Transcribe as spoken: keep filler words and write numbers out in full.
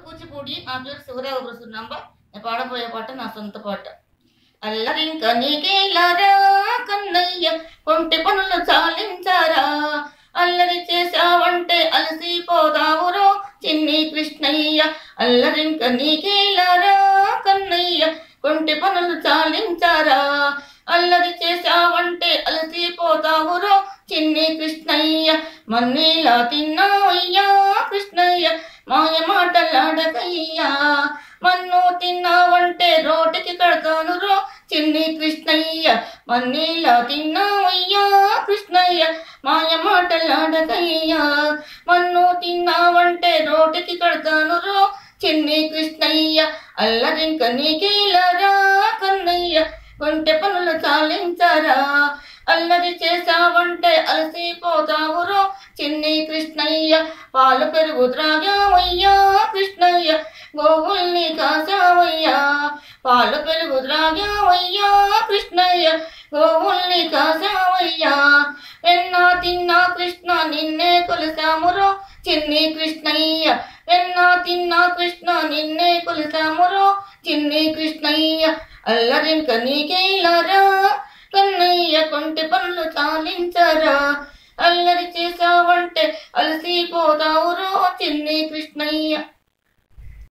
కూచిపూడి నా పేరు శివరావు ప్రసున్నాంబ. నేను పాడబోయే పాట నా సొంత పాట. అల్లరింక నీకేలారా కన్నయ్య, కొంటి పనులు చాలించారా, అల్లరి చేశావంటే అలసిపోదావురో చిన్ని కృష్ణయ్య. అల్లరింక నీకేలారా కన్నయ్య, కొంటి పనులు చాలించారా, అల్లరి చేశావంటే అలసిపోతావురో చిన్ని కృష్ణయ్య. మన్నీలా తిన్నావయ్యా కృష్ణయ్య, మాయ మాటలాడకయ్యా, మన్ను తిన్నావంటే రోటికి కడతాను రో చిన్ని కృష్ణయ్య. మన్నీలా తిన్నావయ్యా కృష్ణయ్య, మాయ మాటలాడకయ్యా, మన్ను తిన్నావంటే రోటికి కడతాను రో చిన్ని కృష్ణయ్య. అల్లరింక నీకేలారా కన్నయ్య, కొంటె పనులు చాలించారా, అల్లరి చేశావంటే అలసిపోతావురో చిన్ని కృష్ణయ్య. పాలు పెరుగు త్రాగావయ్యా కృష్ణయ్య, గోవుల్ని కాసావయ్యా, పాలు పెరుగు త్రాగావయ్యా కృష్ణయ్య, గోవుల్ని కాసావయ్యా. వెన్నా తిన్నా కృష్ణ నిన్నే కొలిసామురో చిన్ని కృష్ణయ్య, వెన్నా తిన్నా కృష్ణ నిన్నే కొలిసామురో చిన్ని కృష్ణయ్య. అల్లరింక నీకేలారా కన్నయ్య, కొంటె